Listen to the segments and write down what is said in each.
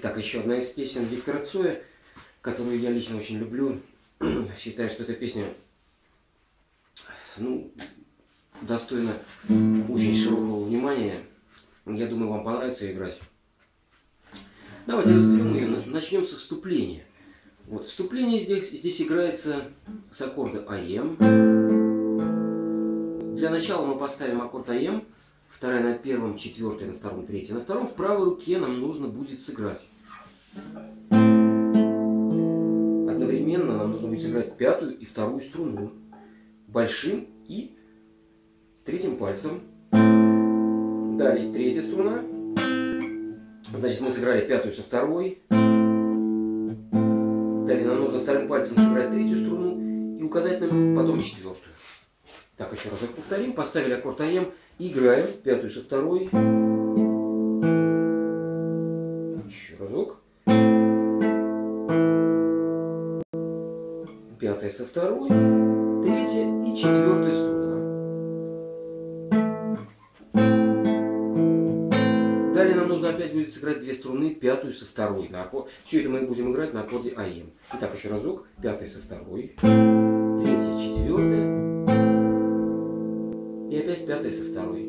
Так, еще одна из песен Виктора Цоя, которую я лично очень люблю. Считаю, что эта песня, достойна очень широкого внимания. Я думаю, вам понравится ее играть. Давайте разберем ее. Начнем со вступления. Вот, вступление здесь играется с аккорда АМ. Для начала мы поставим аккорд АМ. Вторая на первом, четвертая на втором, третья на втором. В правой руке нам нужно будет сыграть. Одновременно нам нужно будет сыграть пятую и вторую струну. Большим и третьим пальцем. Далее третья струна. Значит, мы сыграли пятую со второй. Далее нам нужно вторым пальцем сыграть третью струну и указательным потом четвертую. Так, еще разок повторим. Поставили аккорд АМ и играем пятую со второй. Еще разок. Пятая со второй, третья и четвертая струна. Далее нам нужно опять будет сыграть две струны, пятую со второй. Все это мы будем играть на аккорде АМ. Итак, еще разок. Пятая со второй, третья, четвертая и опять пятая со второй.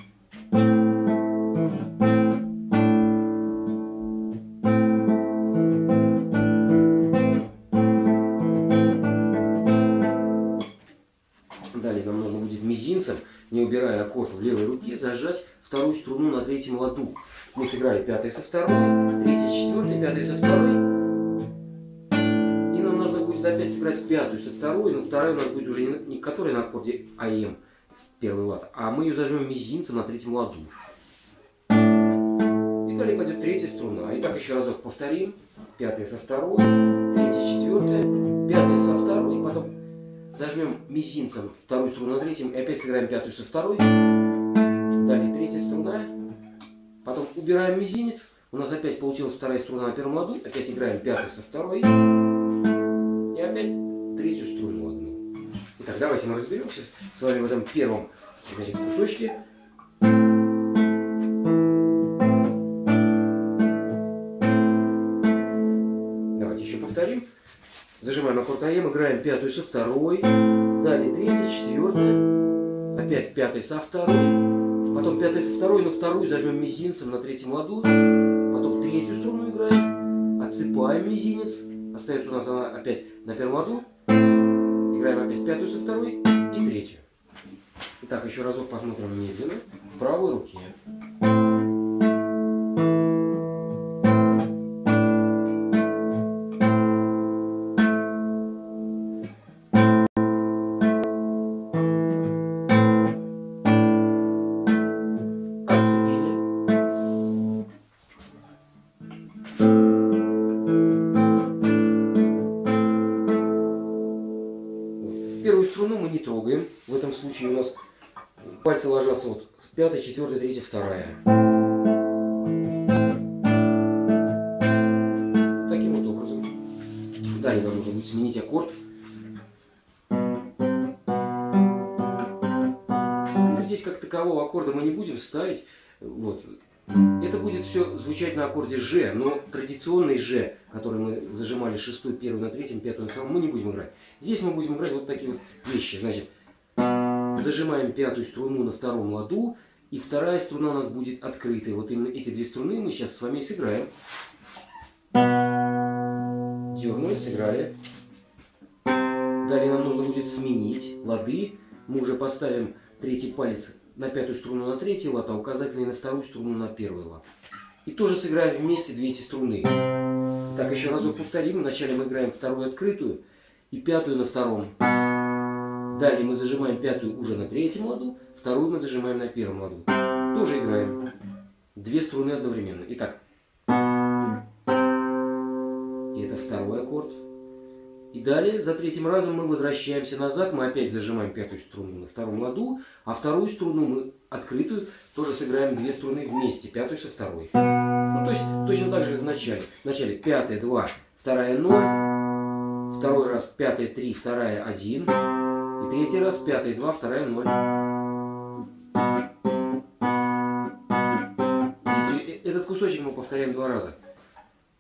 Далее нам нужно будет мизинцем, не убирая аккорд в левой руке, зажать вторую струну на третьем ладу. Мы сыграли пятая со второй, третья, четвертая, пятая со второй. И нам нужно будет опять сыграть пятую со второй, но вторая у нас будет уже не которая на аккорде АМ, первый лад, а мы ее зажмем мизинцем на третьем ладу. И далее пойдет третья струна. Итак, еще разок повторим. Пятая со второй, третья, четвертая, пятая со второй, потом зажмем мизинцем вторую струну на третьем и опять сыграем пятую со второй. Далее третья струна. Потом убираем мизинец. У нас опять получилась вторая струна на первом ладу. Опять играем пятую со второй. И опять третью струну одну. Итак, давайте мы разберемся с вами в этом первом кусочке. Давайте еще повторим. Зажимаем аккорд АМ, играем пятую со второй, далее третья, четвертая, опять пятая со второй, потом пятая со второй, но вторую зажмем мизинцем на третьем ладу, потом третью струну играем, отсыпаем мизинец, остается у нас она опять на первом ладу, играем опять пятую со второй и третью. Итак, еще разок посмотрим медленно в правой руке. Первую струну мы не трогаем. В этом случае у нас пальцы ложатся вот пятая, четвертая, третья, вторая. Таким вот образом. Далее нам нужно будет сменить аккорд. Здесь как такового аккорда мы не будем ставить. Вот. Это будет все звучать на аккорде Ж, но традиционный Ж, который мы зажимали шестую, первую на третьем, пятую на втором, мы не будем играть. Здесь мы будем играть вот такие вот вещи. Значит, зажимаем пятую струну на втором ладу, и вторая струна у нас будет открытой. Вот именно эти две струны мы сейчас с вами сыграем. Дернули, сыграли. Далее нам нужно будет сменить лады. Мы уже поставим третий палец на пятую струну на третий лад, а указательный на вторую струну на первый лад. И тоже сыграем вместе две эти струны. Так, еще разок повторим. Вначале мы играем вторую открытую и пятую на втором. Далее мы зажимаем пятую уже на третьем ладу, вторую мы зажимаем на первом ладу. Тоже играем две струны одновременно. Итак, и это второй аккорд. И далее, за третьим разом мы возвращаемся назад, мы опять зажимаем пятую струну на втором ладу, а вторую струну мы открытую тоже сыграем две струны вместе, пятую со второй. Ну, то есть, точно так же, как в начале. Вначале пятая, 2, вторая, 0, второй раз пятая, 3, вторая, 1, и третий раз пятая, 2, вторая, 0. Видите, этот кусочек мы повторяем два раза.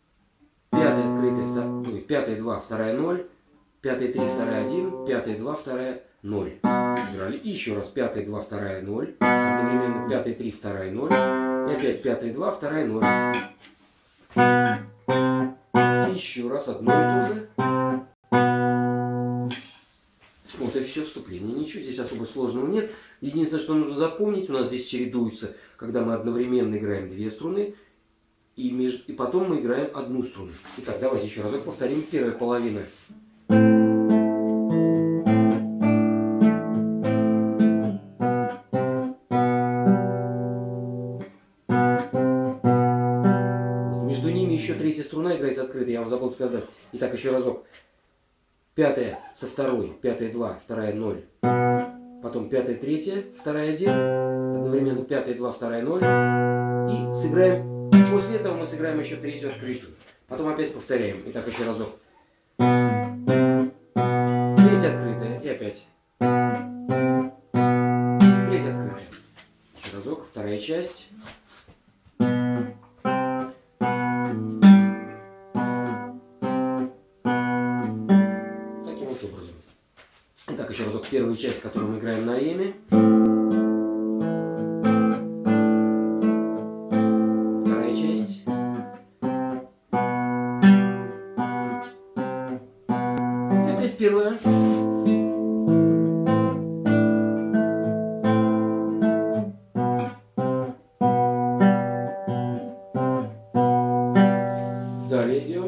пятая 2, вторая 0, пятая 3, вторая 1, пятая 2, вторая 0. Сыграли. И еще раз пятая 2, вторая 0. Одновременно пятая 3, вторая 0. И опять пятая 2, вторая 0. И еще раз одно и то же. Вот и все вступление. Ничего здесь особо сложного нет. Единственное, что нужно запомнить, у нас здесь чередуется, когда мы одновременно играем две струны, и потом мы играем одну струну. Итак, давайте еще разок повторим. Первая половина. Между ними еще третья струна играется открытой, я вам забыл сказать. Итак, еще разок. Пятая со второй, пятая 2, вторая 0. Потом пятая 3, вторая 1. Одновременно пятая 2, вторая 0. И сыграем. После этого мы сыграем еще третью открытую. Потом опять повторяем. Итак, еще разок. Третья открытая. И опять. Третья открытая. Еще разок. Вторая часть. Таким вот образом. Итак, еще разок. Первая часть, которую мы играем на эме. Первая. Далее идем.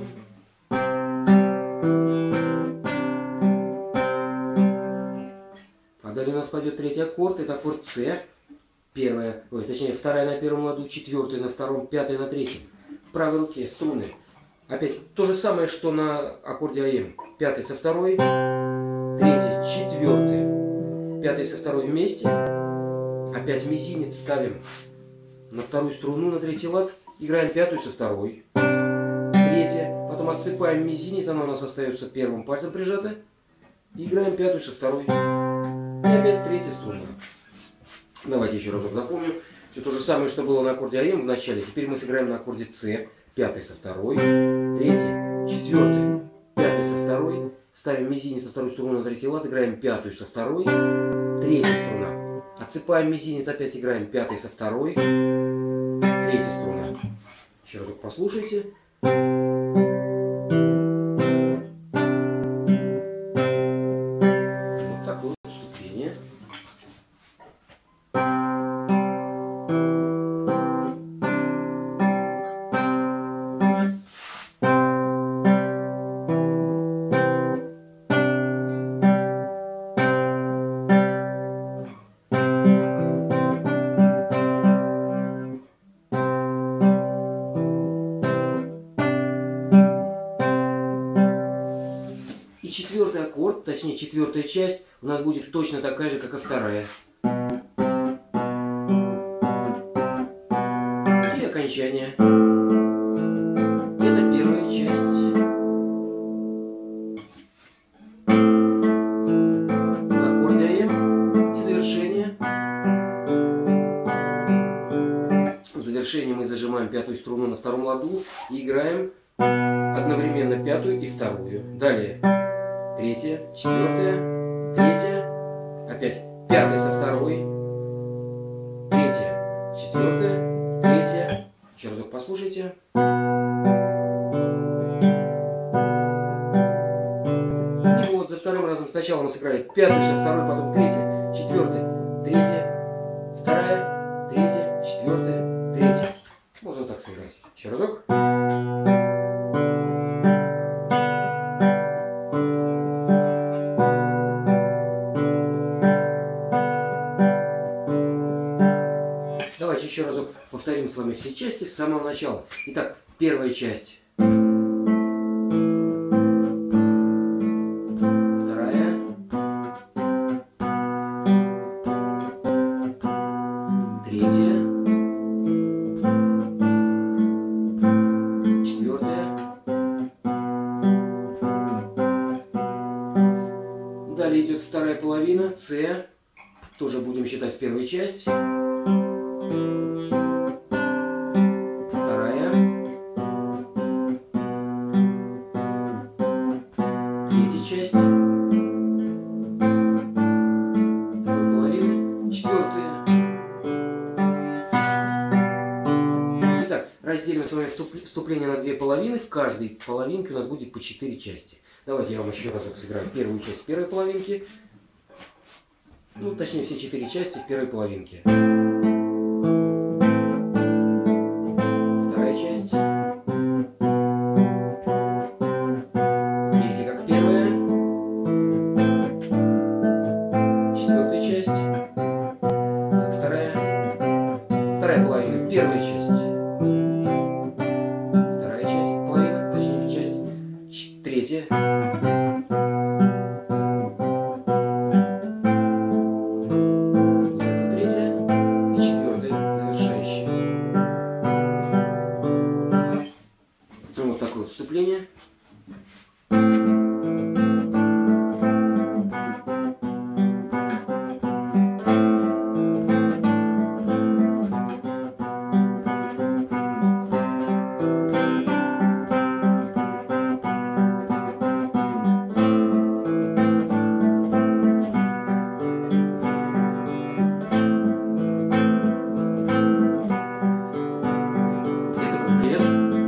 А далее у нас пойдет третий аккорд. Это аккорд С. Первая, точнее, вторая на первом ладу, четвертая на втором, пятая на третьем. В правой руке струны. Опять то же самое, что на аккорде АМ. Пятый со второй, третий, четвертый, пятый со второй вместе. Опять мизинец ставим на вторую струну, на третий лад. Играем пятую со второй, третья. Потом отсыпаем мизинец, она у нас остается первым пальцем прижата. И играем пятую со второй. И опять третья струна. Давайте еще разок запомним. Все то же самое, что было на аккорде АМ в начале. Теперь мы сыграем на аккорде С. Пятый со второй, третий, четвертый, пятый со второй. Ставим мизинец на вторую струну на третий лад, играем пятую со второй, третья струна. Отсыпаем мизинец, опять играем пятый со второй, третья струна. Еще разок послушайте. Вот такое вступление. И четвертый аккорд, точнее четвертая часть, у нас будет точно такая же, как и вторая. И окончание. Это первая часть. На аккорде АМ. И завершение. В завершении мы зажимаем пятую струну на втором ладу и играем одновременно пятую и вторую. Далее. Третья, четвертая, третья, опять пятая со второй, третья, четвертая, третья. Еще разок послушайте. И вот за вторым разом сначала мы сыграли пятую со второй, потом третья, четвертая, третья, вторая, третья, четвертая, третья. Можно так сыграть. Еще разок. Давайте еще разок повторим с вами все части с самого начала. Итак, первая часть. Вторая. Третья. Четвертая. Далее идет вторая половина, С. Тоже будем считать первую часть. Вторая. разделим с вами вступление на две половины. В каждой половинке у нас будет по 4 части. Давайте я вам еще разок сыграю первую часть первой половинки. Ну, точнее, все 4 части в первой половинке. Вторая часть. Третья как первая. Четвертая часть. Как вторая. Вторая половина. Первая часть. Вторая часть. Половина, точнее, часть. Третья. Вот такое вступление. Это куплет.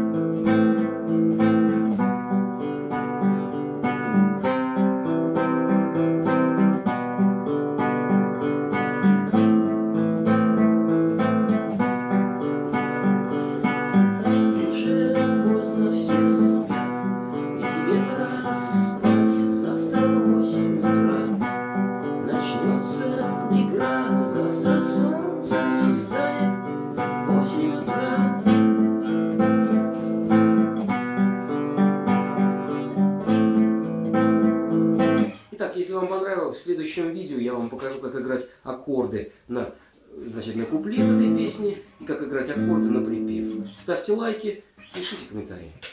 Завтра солнце встанет в 8 утра. Итак, если вам понравилось, в следующем видео я вам покажу, как играть аккорды на, на куплет этой песни и как играть аккорды на припев. Ставьте лайки, пишите комментарии.